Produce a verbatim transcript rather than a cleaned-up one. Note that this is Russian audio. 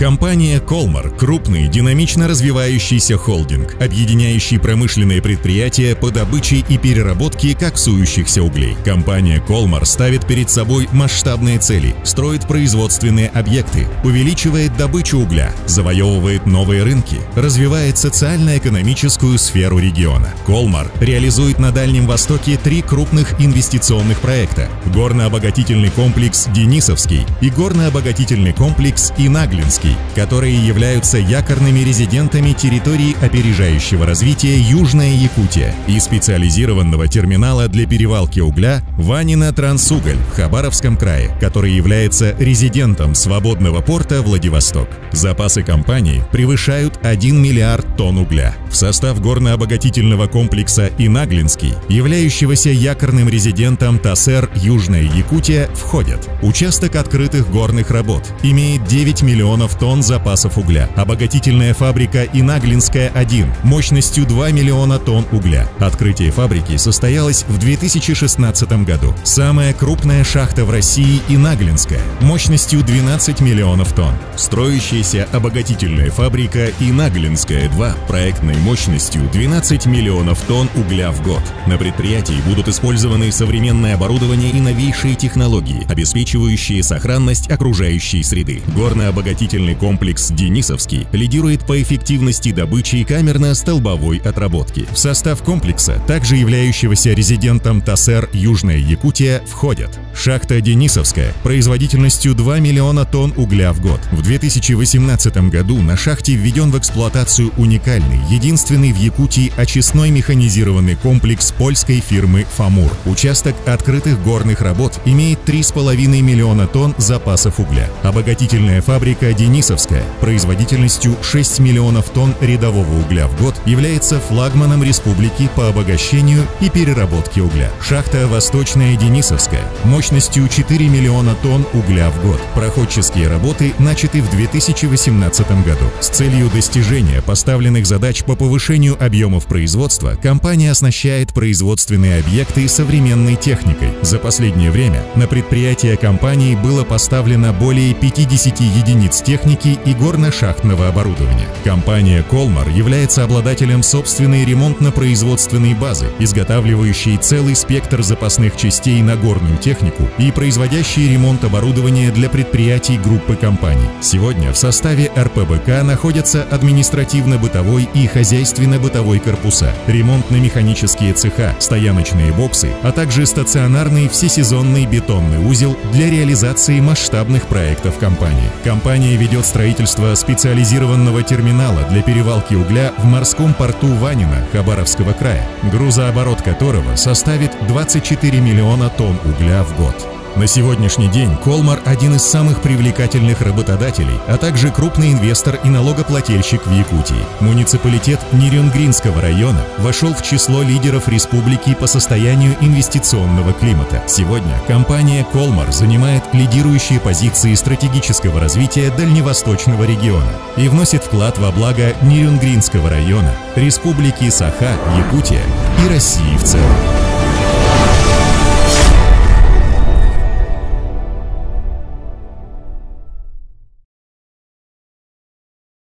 Компания «Колмар» – крупный, динамично развивающийся холдинг, объединяющий промышленные предприятия по добыче и переработке коксующихся углей. Компания «Колмар» ставит перед собой масштабные цели, строит производственные объекты, увеличивает добычу угля, завоевывает новые рынки, развивает социально-экономическую сферу региона. «Колмар» реализует на Дальнем Востоке три крупных инвестиционных проекта – горно-обогатительный комплекс «Денисовский» и горно-обогатительный комплекс «Инаглинский», которые являются якорными резидентами территории опережающего развития Южная Якутия и специализированного терминала для перевалки угля Ванино Трансуголь в Хабаровском крае, который является резидентом свободного порта Владивосток. Запасы компании превышают один миллиард тонн угля. В состав горно-обогатительного комплекса «Инаглинский», являющегося якорным резидентом ТАСЭР Южная Якутия, входят: участок открытых горных работ, имеет девять миллионов тонн запасов угля, обогатительная фабрика «Инаглинская один» мощностью два миллиона тонн угля. Открытие фабрики состоялось в две тысячи шестнадцатом году. Самая крупная шахта в России «Инаглинская» мощностью двенадцать миллионов тонн. Строящаяся обогатительная фабрика «Инаглинская два» проектной мощностью двенадцать миллионов тонн угля в год. На предприятии будут использованы современное оборудование и новейшие технологии, обеспечивающие сохранность окружающей среды. Горно-обогатительный комплекс «Денисовский» лидирует по эффективности добычи камерно-столбовой отработки. В состав комплекса, также являющегося резидентом ТАСЭР Южная Якутия, входят: шахта «Денисовская» производительностью два миллиона тонн угля в год. В две тысячи восемнадцатом году на шахте введен в эксплуатацию уникальный, единственный в Якутии очистной механизированный комплекс польской фирмы «Фамур». Участок открытых горных работ имеет три с половиной миллиона тонн запасов угля. Обогатительная фабрика «Денисовская» производительностью шесть миллионов тонн рядового угля в год является флагманом республики по обогащению и переработке угля. Шахта «Восточная Денисовская» мощностью четыре миллиона тонн угля в год. Проходческие работы начаты в две тысячи восемнадцатом году. С целью достижения поставленных задач по повышению объемов производства компания оснащает производственные объекты современной техникой. За последнее время на предприятие компании было поставлено более пятидесяти единиц техники и горно-шахтного оборудования. Компания «Колмар» является обладателем собственной ремонтно-производственной базы, изготавливающей целый спектр запасных частей на горную технику и производящей ремонт оборудования для предприятий группы компаний. Сегодня в составе эр пэ бэ ка находятся административно-бытовой и хозяйственно-бытовой корпуса, ремонтно-механические цеха, стояночные боксы, а также стационарный всесезонный бетонный узел для реализации масштабных проектов компании. Компания ведет строительство специализированного терминала для перевалки угля в морском порту Ванино Хабаровского края, грузооборот которого составит двадцать четыре миллиона тонн угля в год. На сегодняшний день «Колмар» – один из самых привлекательных работодателей, а также крупный инвестор и налогоплательщик в Якутии. Муниципалитет Нерюнгринского района вошел в число лидеров республики по состоянию инвестиционного климата. Сегодня компания «Колмар» занимает лидирующие позиции стратегического развития дальневосточного региона и вносит вклад во благо Нерюнгринского района, республики Саха, Якутия и России в целом.